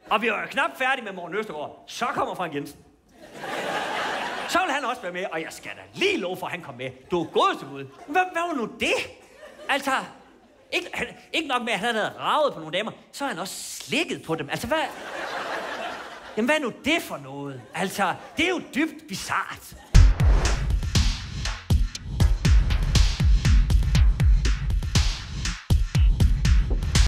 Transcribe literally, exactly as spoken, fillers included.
Og vi var jo knap færdige med Morten Østergaard. Så kommer Frank Jensen. Så vil han også være med, og jeg skal da lige love for, at han kom med. Du er godeste bud. Hvad, hvad var nu det? Altså, ikke, han, ikke nok med, at han havde raget på nogle damer, så har han også slikket på dem. Altså, hvad... Jamen, hvad er nu det for noget? Altså, det er jo dybt bizart.